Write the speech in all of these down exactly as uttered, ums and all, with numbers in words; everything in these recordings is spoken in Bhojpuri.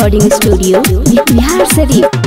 Recording studio Bihar Sharif.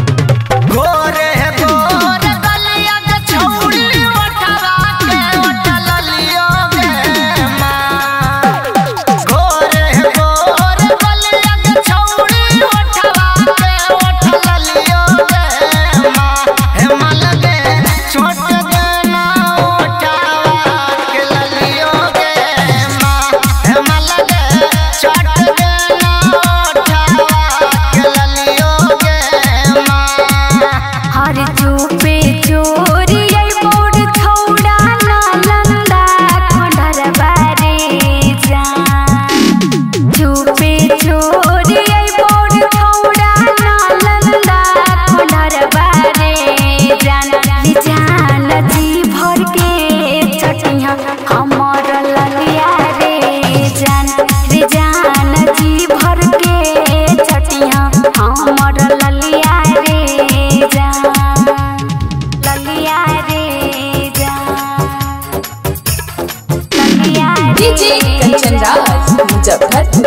कंचन राज मुजफ्फरपुर।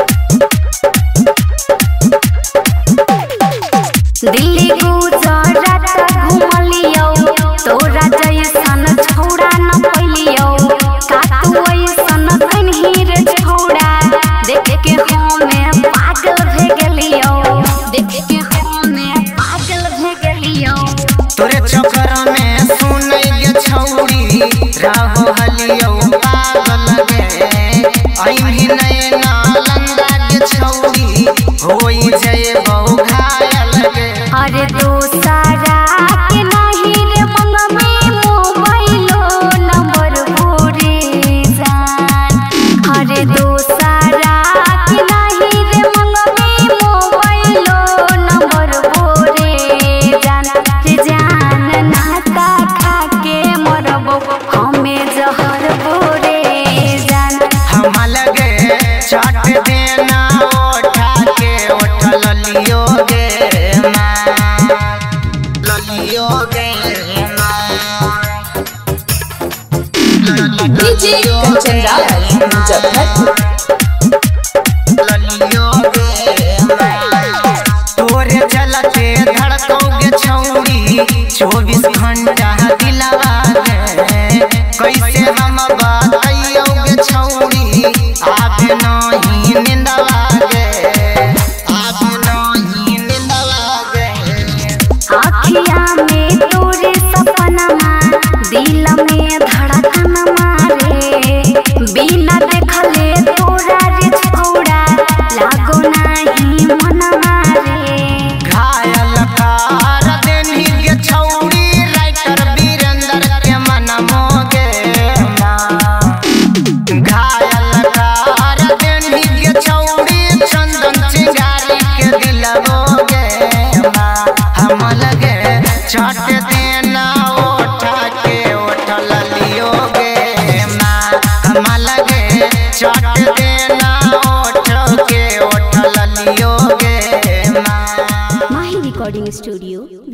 दिल्ली गुजरात घुमलियो तोरा जैसन छौड़ा न पैलियो का तू ऐसन कन्ही रे छौड़ा देख के हमें पागल भे गेलियो देख के हमें पागल भे गेलियो तोरे चक्कर में सुनै गे छौड़ी राहो हलियो पागल गे अइही नैना लंदा गे छौड़ी होई जय बहु घायल गे। अरे दोसारा के नहीं रे मंग में मोबाइलो नंबर भोरे जान। अरे दोसारा के नहीं रे मंग में मोबाइलो नंबर भोरे जान रे जान नाता खा के मरबो हमें जहर भोरे जान। हम लगे चाट देना उठा के उठ ललियो गे ललियो गे डीजे कंचन राज मुजफ्फरपुर। ललियो गे तोरे चलते धड़कोगे छौड़ी चौबीस घंटा दिलवा गे कैसे हम बताइयो गे छौड़ी आबे नहीं निंदवा गे आबे नहीं निंदवा गे। आँखिया में तोरे सपना दिल में धड़कन मारे बिना देखले तोरा रे छौड़ा लागो नहीं मन मारे। घायल कर देनी गे छौड़ी राइटर बीरेंदर के मन मोगे घायल कर देनी गे छौड़ी चंदन चिंगारी के दिल मोगे हम लगे चाट देना उठा के उठ ललियो गे हम लगे चाट देना उठ के उठ ललियो गे। माही रिकॉर्डिंग स्टूडियो